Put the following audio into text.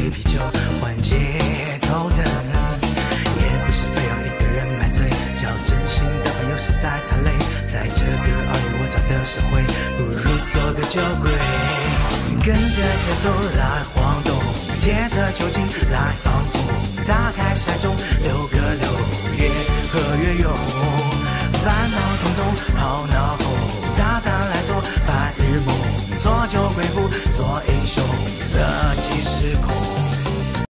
杯啤酒换街头灯，也不是非要一个人买醉，交真心的朋友实在太累，在这个尔虞我诈的社会，不如做个酒鬼，跟着节奏来晃动，借着酒精来放纵，打开骰盅，6个6，越喝越勇，烦恼统统好恼。